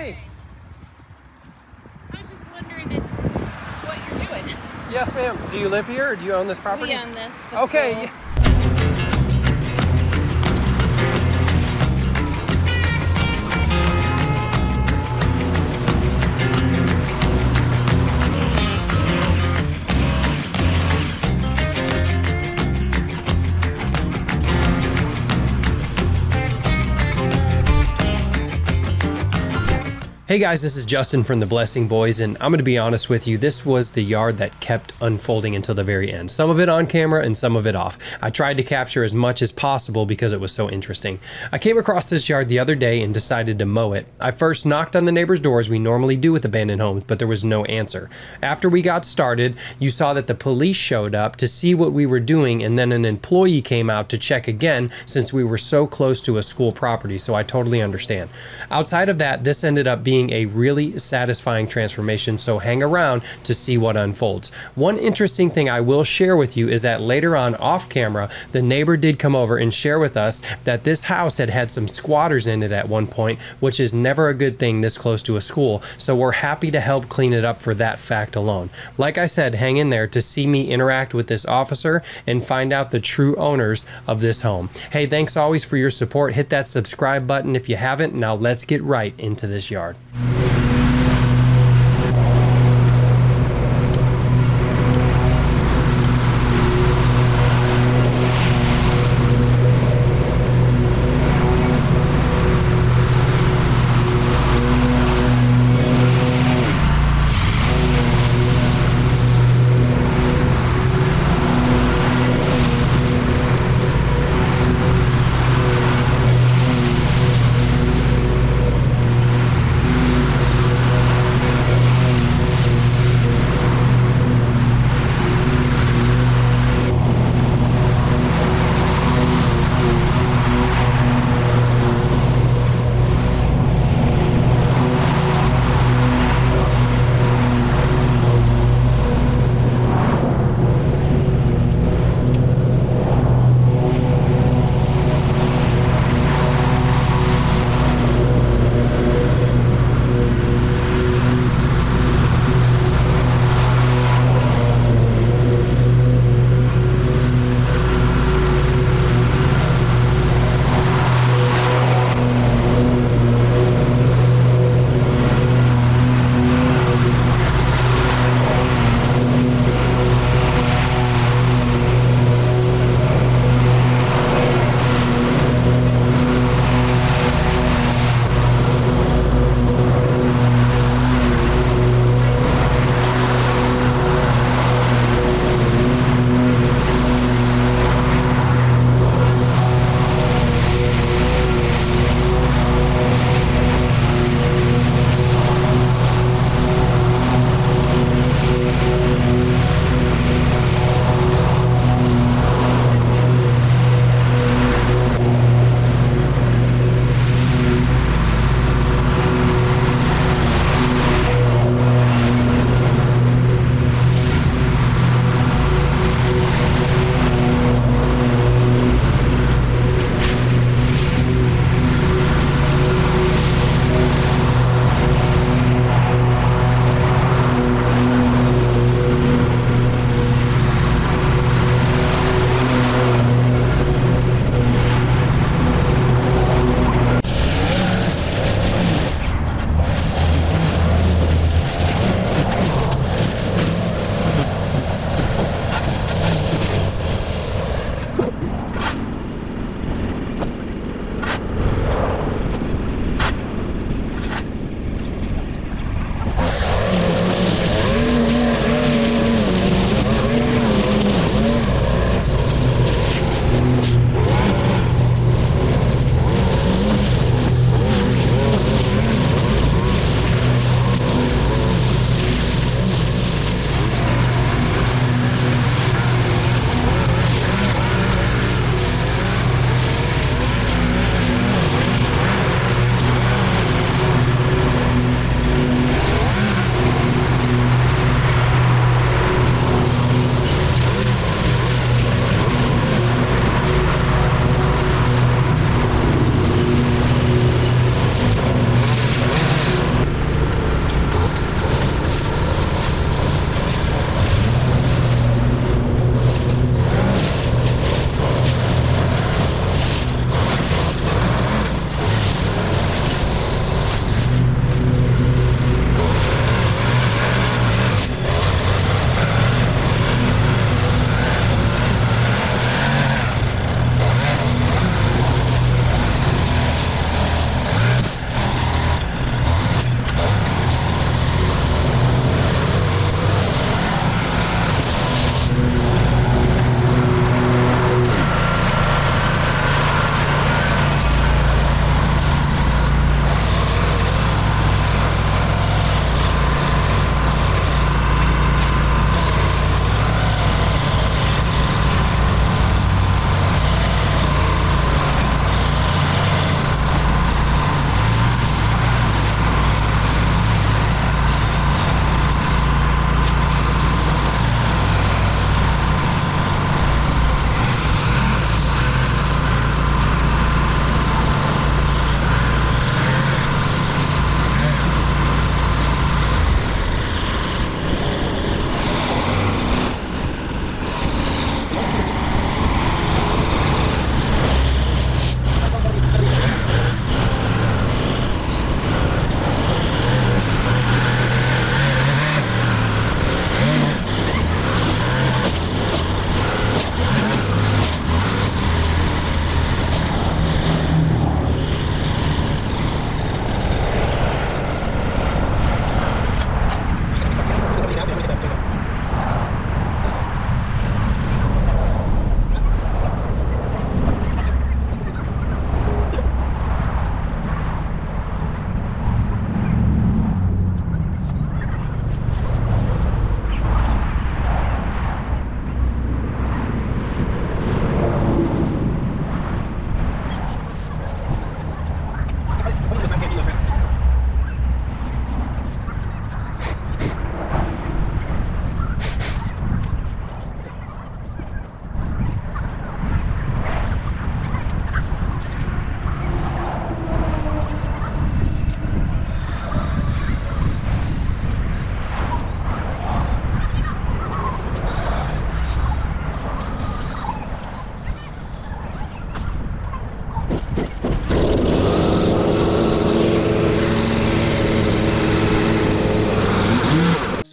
Hey. I was just wondering what you're doing. Yes, ma'am. Do you live here or do you own this property? We own this. Okay. Hey guys, this is Justin from the Blessing Boys, and I'm going to be honest with you, this was the yard that kept unfolding until the very end. Some of it on camera and some of it off. I tried to capture as much as possible because it was so interesting. I came across this yard the other day and decided to mow it. I first knocked on the neighbors' doors we normally do with abandoned homes, but there was no answer. After we got started, you saw that the police showed up to see what we were doing, and then an employee came out to check again since we were so close to a school property, so I totally understand. Outside of that, this ended up being a really satisfying transformation, so hang around to see what unfolds. One interesting thing I will share with you is that later on off camera, the neighbor did come over and share with us that this house had had some squatters in it at one point, which is never a good thing this close to a school, so we're happy to help clean it up for that fact alone. Like I said, hang in there to see me interact with this officer and find out the true owners of this home. Hey, thanks always for your support. Hit that subscribe button if you haven't. Now let's get right into this yard.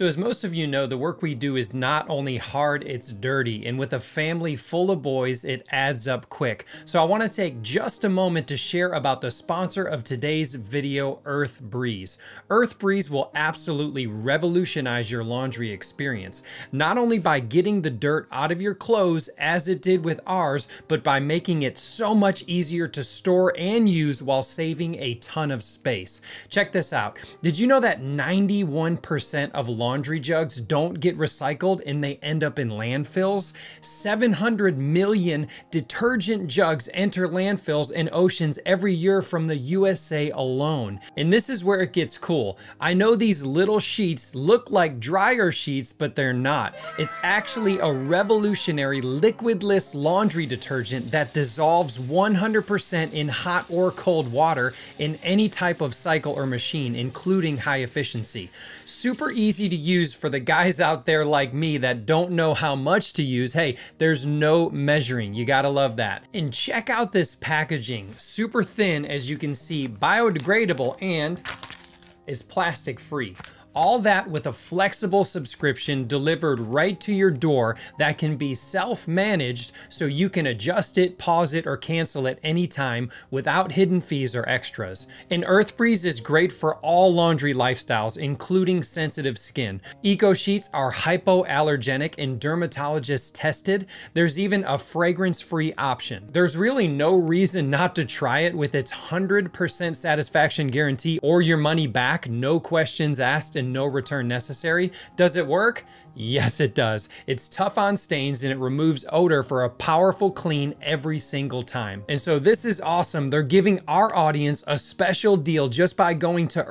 So as most of you know, the work we do is not only hard, it's dirty. And with a family full of boys, it adds up quick. So I want to take just a moment to share about the sponsor of today's video, Earth Breeze. Earth Breeze will absolutely revolutionize your laundry experience, not only by getting the dirt out of your clothes as it did with ours, but by making it so much easier to store and use while saving a ton of space. Check this out. Did you know that 91% of laundry jugs don't get recycled and they end up in landfills? 700 million detergent jugs enter landfills and oceans every year from the USA alone. And this is where it gets cool. I know these little sheets look like dryer sheets, but they're not. It's actually a revolutionary liquidless laundry detergent that dissolves 100% in hot or cold water in any type of cycle or machine, including high efficiency. Super easy to use for the guys out there like me that don't know how much to use. Hey, there's no measuring. You gotta love that. And check out this packaging. Super thin, as you can see, biodegradable, and is plastic free. All that with a flexible subscription delivered right to your door that can be self-managed, so you can adjust it, pause it, or cancel it anytime without hidden fees or extras. And Earth Breeze is great for all laundry lifestyles, including sensitive skin. Eco Sheets are hypoallergenic and dermatologist tested. There's even a fragrance-free option. There's really no reason not to try it with its 100% satisfaction guarantee or your money back, no questions asked, and no return necessary. Does it work? Yes, it does. It's tough on stains and it removes odor for a powerful clean every single time. And so this is awesome. They're giving our audience a special deal just by going to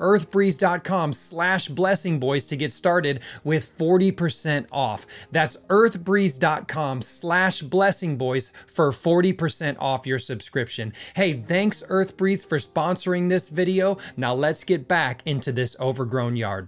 earthbreeze.com/blessingboys to get started with 40% off. That's earthbreeze.com/blessingboys for 40% off your subscription. Hey, thanks Earth Breeze for sponsoring this video. Now let's get back into this overgrown yard.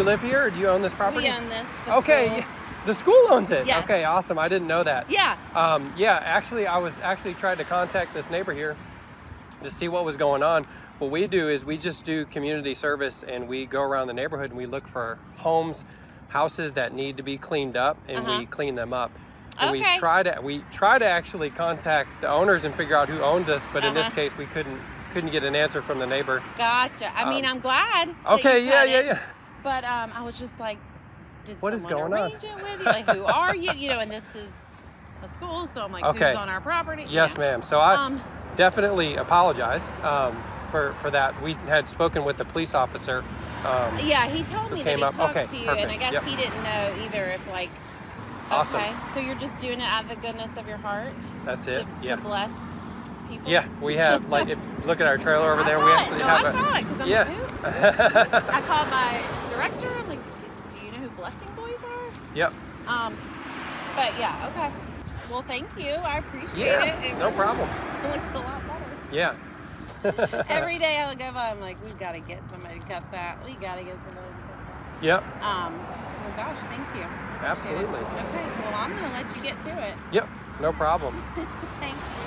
live here, or do you own this property? We own this. Okay. School. Yeah. The school owns it? Yes. Okay, awesome. I didn't know that. Yeah. Yeah, actually, I was actually trying to contact this neighbor here to see what was going on. What we do is we just do community service, and we go around the neighborhood and we look for homes, houses that need to be cleaned up, and we clean them up. And we try to actually contact the owners and figure out who owns us, but in this case we couldn't get an answer from the neighbor. Gotcha. I mean, I'm glad. Okay, yeah. But I was just like, did what is someone going on? arrange it with you? Like, who are you? You know, and this is a school, so I'm like, who's on our property? Yes, ma'am. So I definitely apologize for that. We had spoken with the police officer. Yeah, he told me that he talked to you, perfect. and I guess he didn't know either if like. Awesome. Okay, so you're just doing it out of the goodness of your heart. That's it. To bless people. Yeah, we have like if you look at our trailer over there, we actually have I thought because I'm like, who? I called my director. I'm like, do you know who Blessing Boys are? Yep. But yeah, okay. Well, thank you. I appreciate it. No problem. It looks a lot better. Yeah. Every day I go by, I'm like, we've got to get somebody to cut that. We got to get somebody to cut that. Yep. Well, gosh, thank you. Absolutely. Okay. Well, I'm gonna let you get to it. Yep. No problem. Thank you.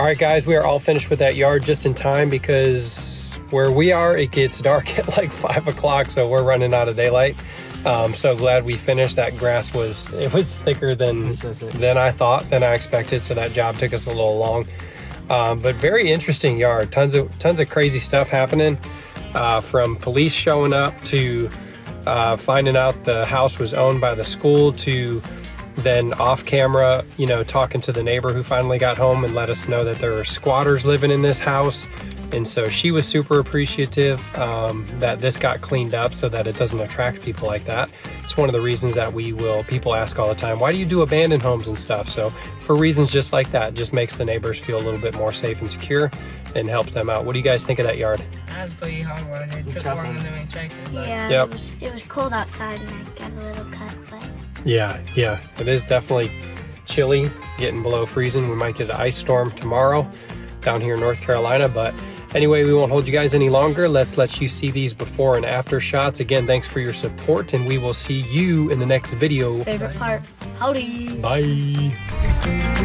right, guys, we are all finished with that yard just in time because where we are, it gets dark at like 5 o'clock, so we're running out of daylight. So glad we finished. That grass was thicker than I thought, than I expected, so that job took us a little long. But very interesting yard. Tons of crazy stuff happening, from police showing up to finding out the house was owned by the school, to then off camera, you know, talking to the neighbor who finally got home and let us know that there were squatters living in this house. And so she was super appreciative that this got cleaned up so that it doesn't attract people like that. It's one of the reasons that people ask all the time, why do you do abandoned homes and stuff? So for reasons just like that, just makes the neighbors feel a little bit more safe and secure and helps them out. What do you guys think of that yard? I was pretty hard one. It took longer than we expected. But Yeah, Yep. it was cold outside and I got a little cut, but Yeah, it is definitely chilly, getting below freezing. We might get an ice storm tomorrow down here in North Carolina, but anyway, we won't hold you guys any longer. Let's let you see these before and after shots. Again, thanks for your support, and we will see you in the next video. favorite part, howdy. Bye.